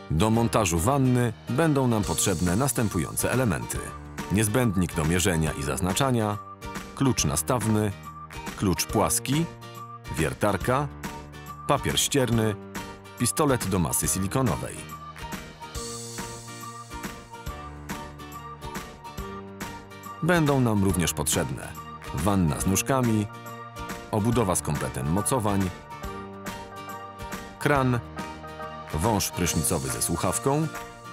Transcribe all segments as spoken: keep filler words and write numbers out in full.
Do montażu wanny będą nam potrzebne następujące elementy. Niezbędnik do mierzenia i zaznaczania, klucz nastawny, klucz płaski, wiertarka, papier ścierny, pistolet do masy silikonowej. Będą nam również potrzebne wanna z nóżkami, obudowa z kompletem mocowań, kran, wąż prysznicowy ze słuchawką,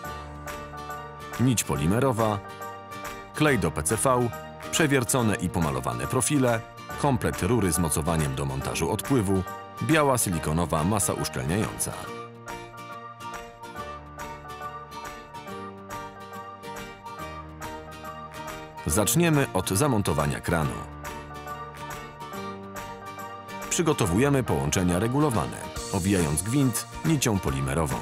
nić polimerowa, klej do P C V, przewiercone i pomalowane profile, komplet rury z mocowaniem do montażu odpływu, biała silikonowa masa uszczelniająca. Zaczniemy od zamontowania kranu. Przygotowujemy połączenia regulowane, owijając gwint nicią polimerową.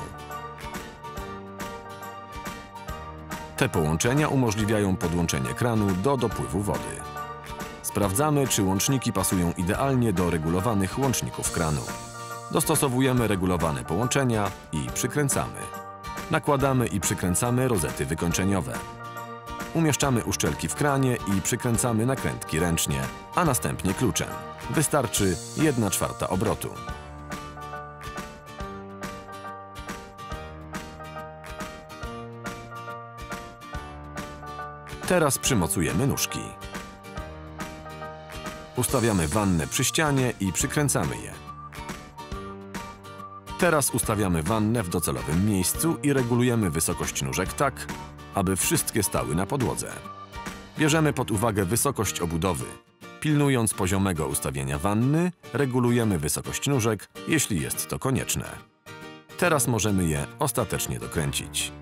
Te połączenia umożliwiają podłączenie kranu do dopływu wody. Sprawdzamy, czy łączniki pasują idealnie do regulowanych łączników kranu. Dostosowujemy regulowane połączenia i przykręcamy. Nakładamy i przykręcamy rozety wykończeniowe. Umieszczamy uszczelki w kranie i przykręcamy nakrętki ręcznie, a następnie kluczem. Wystarczy jedna czwarta obrotu. Teraz przymocujemy nóżki. Ustawiamy wannę przy ścianie i przykręcamy je. Teraz ustawiamy wannę w docelowym miejscu i regulujemy wysokość nóżek tak, aby wszystkie stały na podłodze. Bierzemy pod uwagę wysokość obudowy. Pilnując poziomego ustawienia wanny, regulujemy wysokość nóżek, jeśli jest to konieczne. Teraz możemy je ostatecznie dokręcić.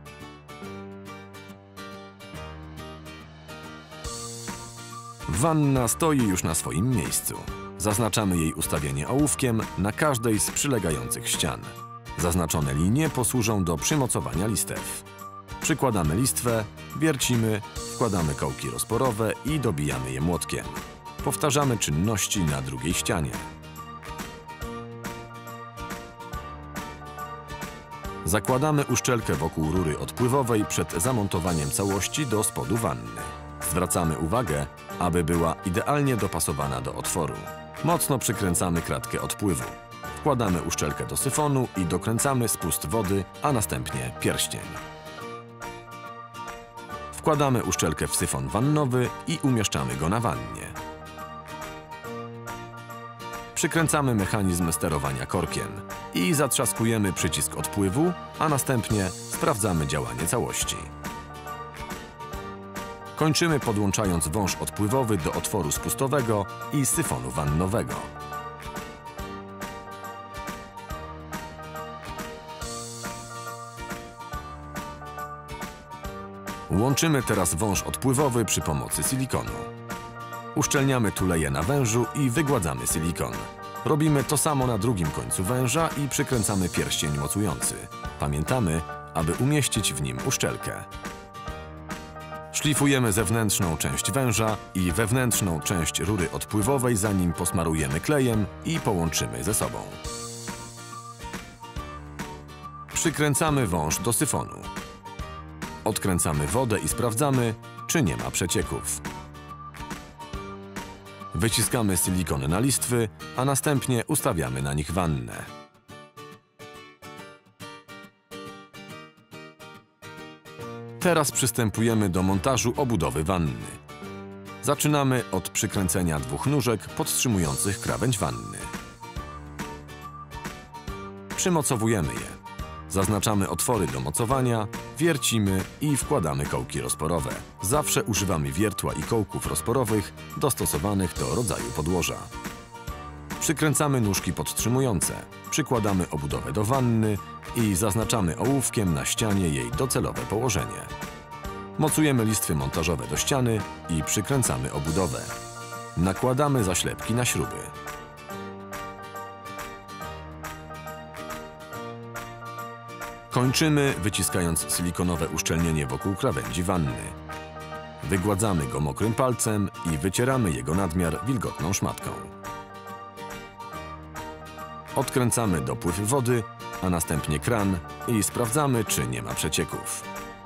Wanna stoi już na swoim miejscu. Zaznaczamy jej ustawienie ołówkiem na każdej z przylegających ścian. Zaznaczone linie posłużą do przymocowania listew. Przykładamy listwę, wiercimy, wkładamy kołki rozporowe i dobijamy je młotkiem. Powtarzamy czynności na drugiej ścianie. Zakładamy uszczelkę wokół rury odpływowej przed zamontowaniem całości do spodu wanny. Zwracamy uwagę, aby była idealnie dopasowana do otworu. Mocno przykręcamy kratkę odpływu. Wkładamy uszczelkę do syfonu i dokręcamy spust wody, a następnie pierścień. Wkładamy uszczelkę w syfon wannowy i umieszczamy go na wannie. Przykręcamy mechanizm sterowania korkiem i zatrzaskujemy przycisk odpływu, a następnie sprawdzamy działanie całości. Kończymy podłączając wąż odpływowy do otworu spustowego i syfonu wannowego. Łączymy teraz wąż odpływowy przy pomocy silikonu. Uszczelniamy tuleje na wężu i wygładzamy silikon. Robimy to samo na drugim końcu węża i przykręcamy pierścień mocujący. Pamiętamy, aby umieścić w nim uszczelkę. Szlifujemy zewnętrzną część węża i wewnętrzną część rury odpływowej, zanim posmarujemy klejem i połączymy ze sobą. Przykręcamy wąż do syfonu. Odkręcamy wodę i sprawdzamy, czy nie ma przecieków. Wyciskamy silikon na listwy, a następnie ustawiamy na nich wannę. Teraz przystępujemy do montażu obudowy wanny. Zaczynamy od przykręcenia dwóch nóżek podtrzymujących krawędź wanny. Przymocowujemy je. Zaznaczamy otwory do mocowania, wiercimy i wkładamy kołki rozporowe. Zawsze używamy wiertła i kołków rozporowych dostosowanych do rodzaju podłoża. Przykręcamy nóżki podtrzymujące, przykładamy obudowę do wanny i zaznaczamy ołówkiem na ścianie jej docelowe położenie. Mocujemy listwy montażowe do ściany i przykręcamy obudowę. Nakładamy zaślepki na śruby. Kończymy, wyciskając silikonowe uszczelnienie wokół krawędzi wanny. Wygładzamy go mokrym palcem i wycieramy jego nadmiar wilgotną szmatką. Odkręcamy dopływ wody a następnie kran i sprawdzamy, czy nie ma przecieków.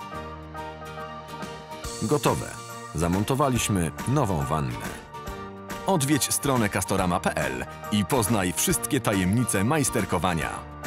Gotowe. Zamontowaliśmy nową wannę. Odwiedź stronę castorama kropka p l i poznaj wszystkie tajemnice majsterkowania.